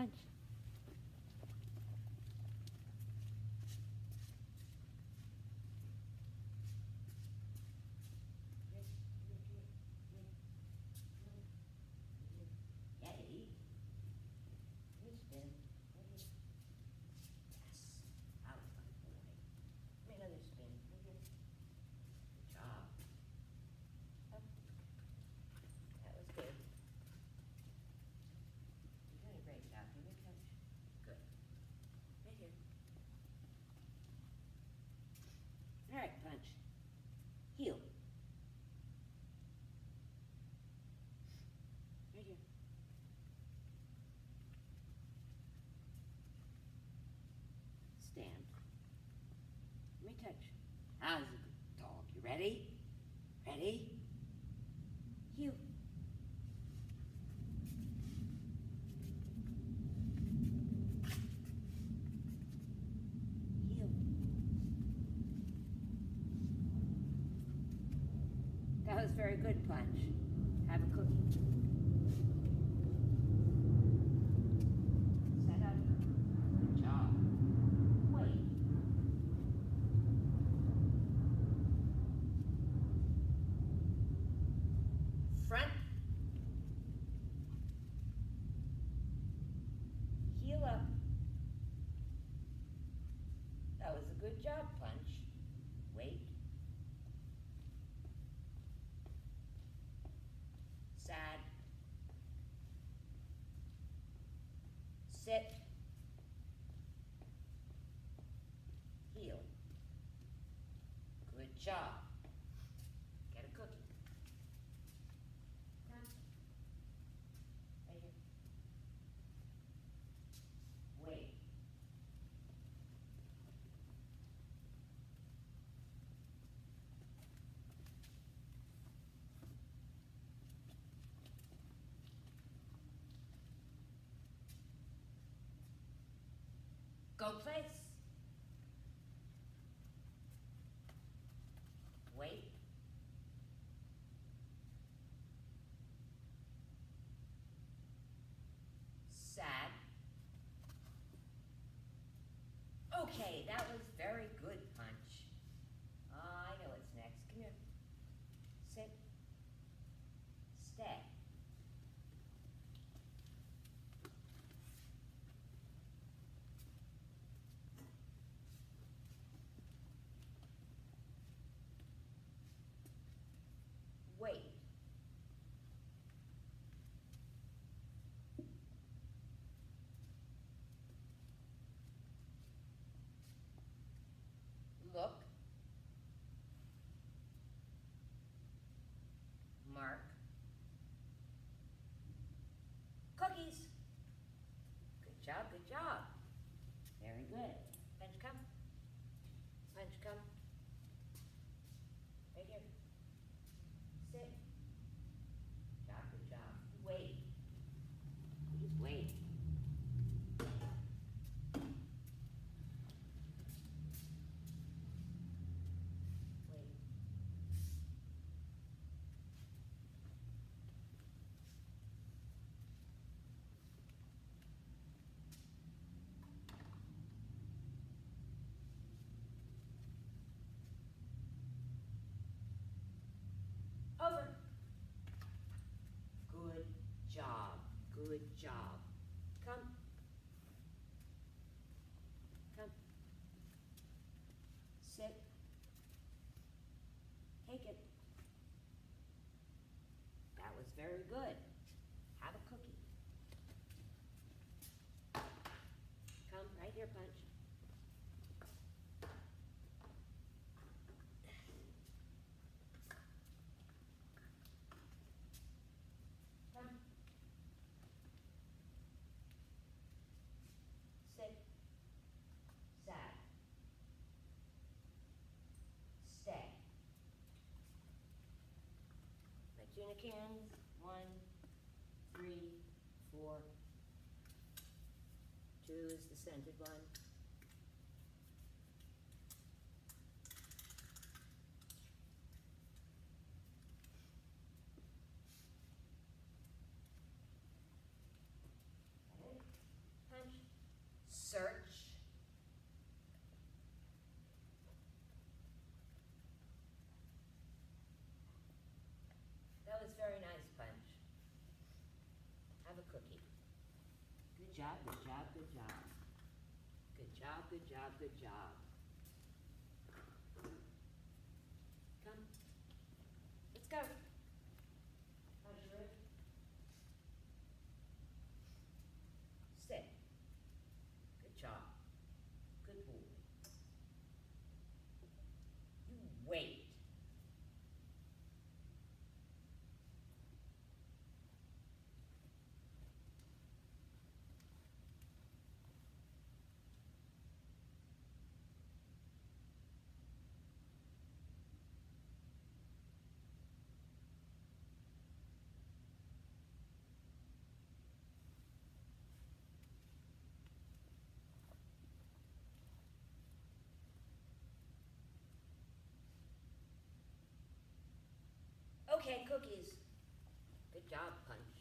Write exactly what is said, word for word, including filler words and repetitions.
punch. Yay. You spin. Yes. Out of my boy. Give me another spin. Good job. Up. That was good. You're doing a great job. Give me a touch. Good. Right here. All right, punch. Heel. Right here. Stand. Let me touch. How's a good dog? You ready? Ready? Heel. Heel. That was very good, punch. Have a cookie. Set up. Good job. Wait. Front. Heel up. That was a good job, punch. Wait. Sad. Sit. Heel. Good job. Get a cookie. Come. Right here. Wait. Go place. Wait. Sad. Okay, that was very good, punch. Uh, I know what's next. Come here. Sit. Stay. Wait. Look. Mark. Cookies. Good job, good job. Very good. Punch, come. Punch, come. Right here. Sit. Job, good job. Wait. Please wait. Wait. Over. Good job. Good job. Come. Come. Sit. Take it. That was very good. Have a cookie. Come right here, punch. Come. Sit. Sad. Stay. My tuna cans. One, three, four. Two is the scented one. Okay. job, good job, good job. Good job, good job, good job. Come. Let's go. How's your rib? Sit. Good job. Good boy. You wait. Okay, cookies. Good job, Punch.